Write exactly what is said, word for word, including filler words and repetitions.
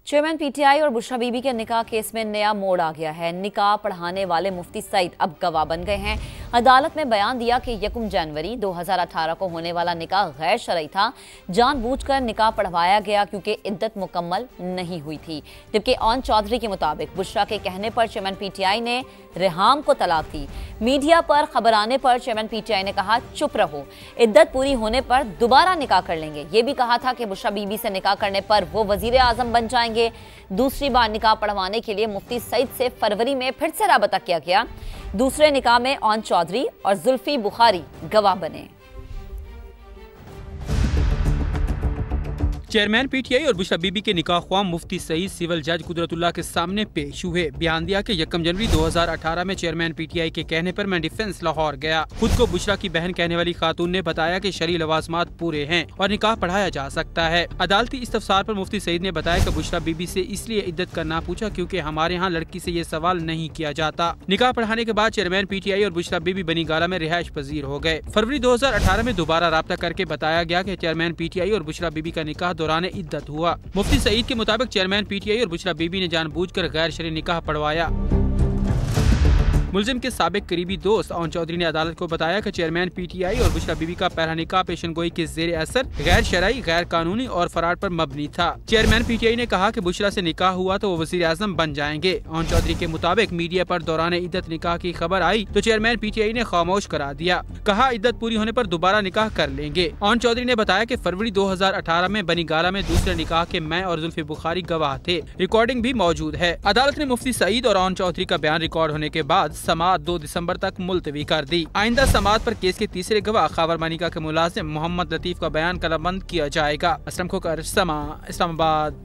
Chairman PTI और बुशरा बीबी के निकाह केस में नया मोड़ आ गया है। निकाह पढ़ाने वाले मुफ्ती सईद अब गवाह बन गए हैं। अदालत में बयान दिया कि यकम जनवरी दो हज़ार अठारह को होने वाला निकाह गैर शरई था। जानबूझकर निकाह पढ़वाया गया क्योंकि इद्दत मुकम्मल नहीं हुई थी। जबकि ऑन चौधरी के मुताबिक बुशरा के कहने पर चेयरमैन पीटीआई ने रेहाम को तलाक दी। मीडिया पर खबर आने पर चेयरमैन पीटीआई ने कहा, चुप रहो, इद्दत पूरी होने पर दोबारा निकाह कर लेंगे। ये भी कहा था कि बुशरा बीबी से निकाह करने पर वो वजीर आजम बन जाएंगे। दूसरी बार निकाह पढ़वाने के लिए मुफ्ती सईद से फरवरी में फिर से राबता किया गया। दूसरे निकाह में ऑन चौधरी और जुल्फी बुखारी गवाह बने। चेयरमैन पीटीआई और बुशरा बीबी के निकाह ख्वाम मुफ्ती सईद सिविल जज कुदरतुल्लाह के सामने पेश हुए। बयान दिया कि यकम जनवरी दो हज़ार अठारह में चेयरमैन पीटीआई के कहने पर मैं डिफेंस लाहौर गया। खुद को बुशरा की बहन कहने वाली खातून ने बताया कि शरई लवाजमात पूरे हैं और निकाह पढ़ाया जा सकता है। अदालती इस्तफसार पर मुफ्ती सईद ने बताया कि बुशरा बीबी से इसलिए इद्दत करना पूछा क्योंकि हमारे यहाँ लड़की से ये सवाल नहीं किया जाता। निकाह पढ़ाने के बाद चेयरमैन पीटीआई और बुशरा बीबी बनी गाला में रिहाइश पजीर हो गए। फरवरी दो हज़ार अठारह में दोबारा राब्ता करके बताया गया कि चेयरमैन पीटीआई और बुशरा बीबी का निकाह दौरान इद्दत हुआ। मुफ्ती सईद के मुताबिक चेयरमैन पीटीआई और बुशरा बीबी ने जानबूझकर गैर शरई निकाह पढ़वाया। मुलजिम के साबिक करीबी दोस्त ऑन चौधरी ने अदालत को बताया कि चेयरमैन पीटीआई और बुशरा बीबी का पहला निकाह पेशन गोई के जेर असर गैर शरई, गैर कानूनी और फराड पर मबनी था। चेयरमैन पीटीआई ने कहा कि बुशरा से निकाह हुआ तो वो वजीर आजम बन जाएंगे। ऑन चौधरी के मुताबिक मीडिया पर दौरान इद्दत निकाह की खबर आई तो चेयरमैन पीटीआई ने खामोश करा दिया। कहा इद्दत पूरी होने पर दोबारा निकाह कर लेंगे। ऑन चौधरी ने बताया कि फरवरी दो हज़ार अठारह में बनी गाला में दूसरे निकाह के मैं और जुल्फी बुखारी गवाह थे। रिकॉर्डिंग भी मौजूद है। अदालत ने मुफ्ती सईद और ऑन चौधरी का बयान रिकॉर्ड होने के बाद समाअत दो दिसंबर तक मुलतवी कर दी। आइंदा समाअत पर केस के तीसरे गवाह खावर मानिका के मुलाजिम मोहम्मद लतीफ का बयान कलमबंद किया जाएगा। असलम खोकर, समा, इस्लामाबाद।